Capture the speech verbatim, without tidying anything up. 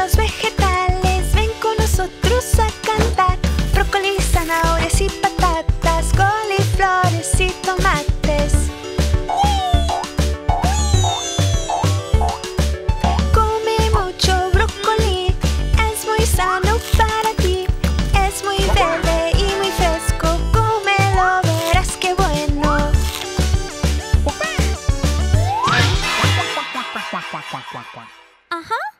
los vegetales, ven con nosotros a cantar. Brócoli, zanahorias y patatas, coliflores y tomates. Come mucho brócoli, es muy sano para ti. Es muy verde y muy fresco, cómelo, verás qué bueno. Ajá.